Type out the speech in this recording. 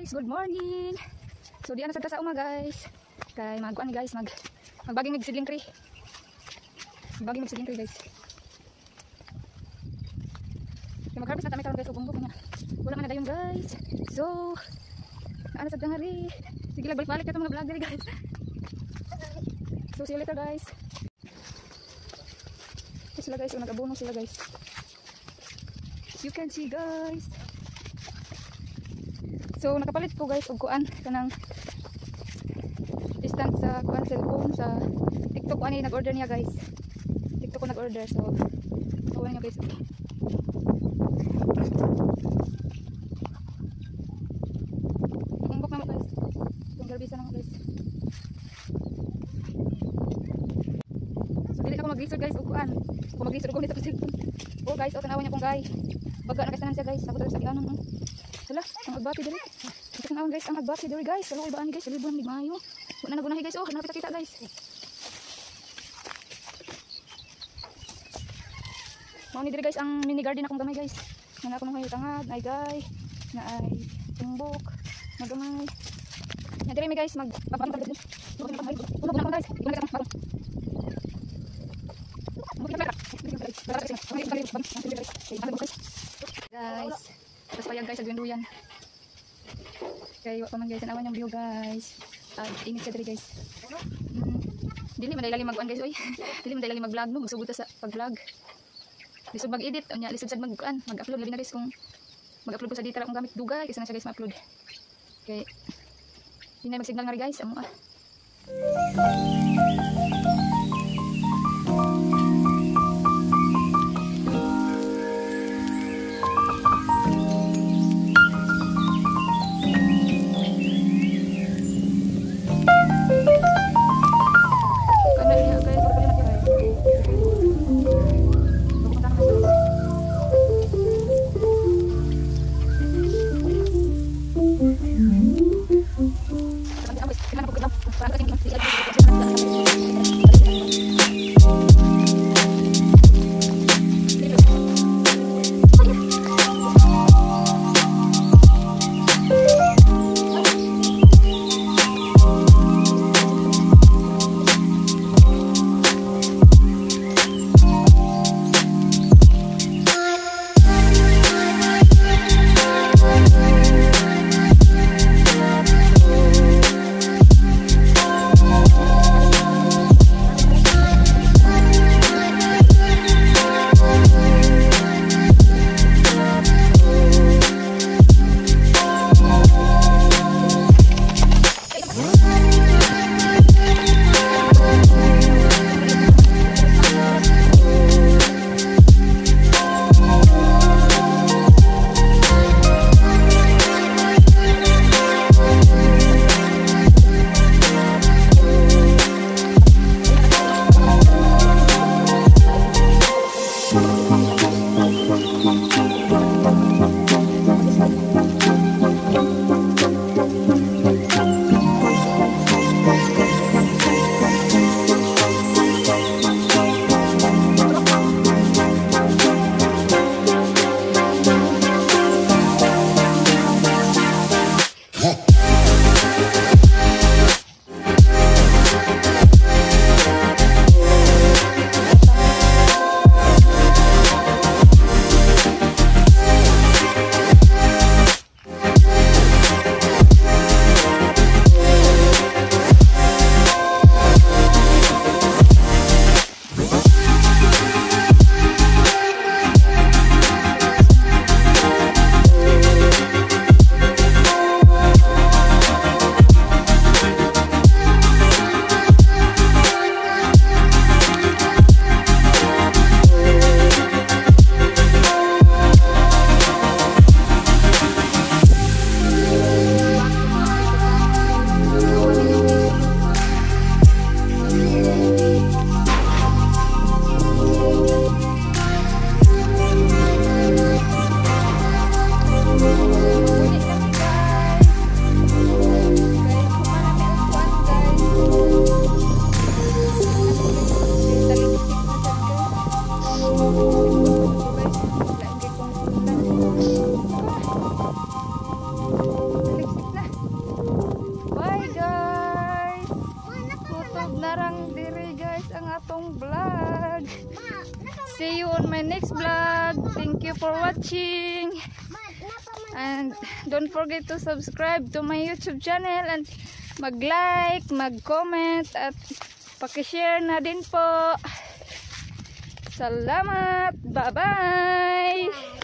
good morning. So diyan na sa uma guys. Kay magkuan guys, magbaging magsidling tree. Magbaging magsidling tree guys. Kay mag-harvest na kami karon guys, ubong niya. Wala man na dayon guys. So ano sa dangari. Sige lang balik-balik ka mga vlog diri guys. So see you later guys. Ito sila guys, nag-abono sila guys. You can see guys. So nakapalit ko guys og kuan kanang distance sa kuan cellphone sa TikTok ani nag-order niya guys. TikTok ko nag-order so kuan niya guys. Umbok na guys. Yung garbisa na guys. So dili na ako mag-research guys og kuan. Ako mag-research ko nito sa cellphone. Oh guys, oh tanawan niya kung guys. Baga na kasanan siya guys. Ako talaga sa kianon. Hala, ang agbati dali. Ito na guys, ang agbati dali guys. Wala ko ibaan guys, libuhan ni Mayo. Wala na gunahi guys. Oh, napita kita guys. Mao ni diri guys ang mini garden akong gamay guys. Nga ako nang tangad, ay guys, na ay tumbok, magamay. Na diri mi guys mag guys, tapos payag guys sa duyan. Kaya pa man guys, tanawan yung view guys. Init sa diri guys. Dili man dali mag-on guys oy. Dili man dali mag-vlog no, magsugod ta sa pag-vlog. Lisod mag-edit, nya lisod sad mag-upload labi na guys kung mag-upload ko sa data akong gamit dugay kasi na siya guys ma-upload. Okay. Hinay mag-signal nga ri guys, amo ah. akong vlog. See you on my next vlog. Thank you for watching. And don't forget to subscribe to my YouTube channel and mag-like, mag-comment at paki-share na din po. Salamat. Bye-bye.